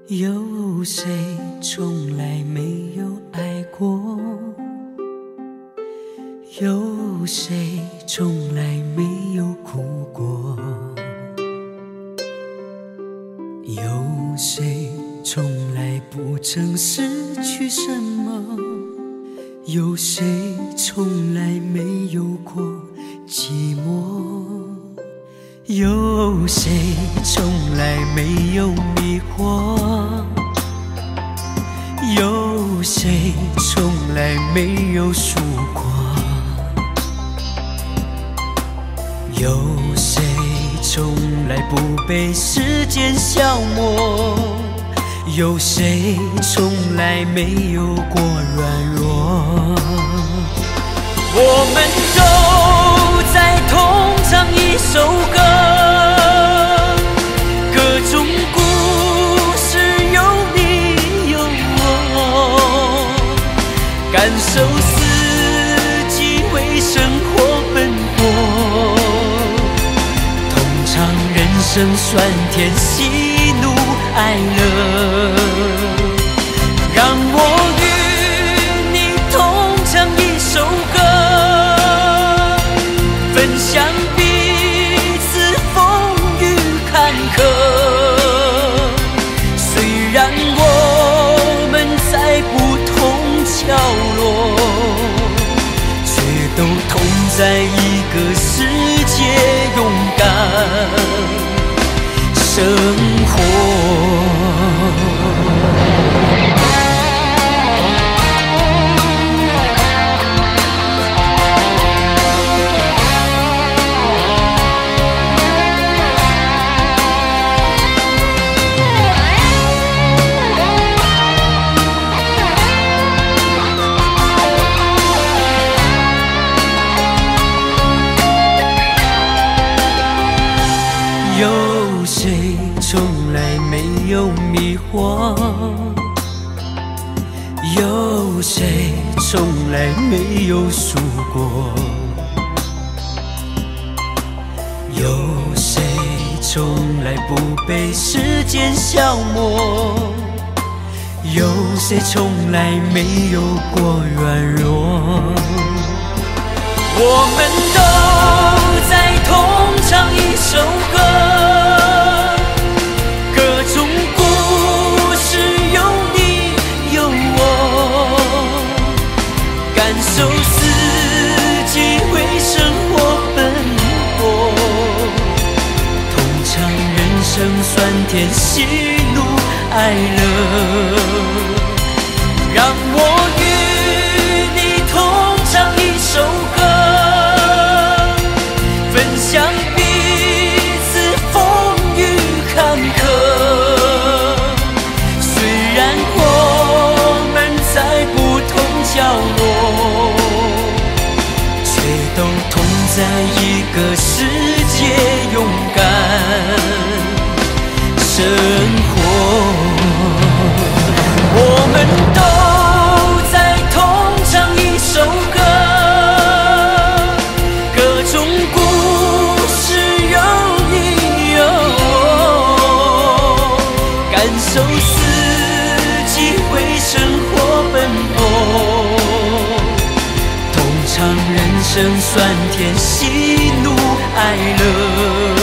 有谁从来没有爱过？有谁从来没有哭过？有谁从来不曾失去什么？有谁从来没有过寂寞？有谁从来没有迷惑？有谁从来没有输过？有谁从来不被时间消磨？有谁从来没有过软弱？我们都在同唱一首歌，歌中故事有你有我，感受四季为生活奔波，同唱人生酸甜喜怒哀乐，让我与你同唱一首歌，分享彼此风雨坎坷。虽然我们在不同角落，却都同在一个世界，勇敢生活。有谁从来没有迷惑？有谁从来没有输过？有谁从来不被时间消磨？有谁从来没有过软弱？我们都在同唱一首歌，歌中故事有你有我，感受四季为生活奔波，同唱人生酸甜喜怒哀乐，让我与你同唱一首歌，分享彼此风雨坎坷。虽然我们在不同角落，却都同在一个世界，勇敢生活。我们都在同唱一首歌，歌中故事有你有我，感受四季为生活奔波，同唱人生酸甜喜怒哀乐。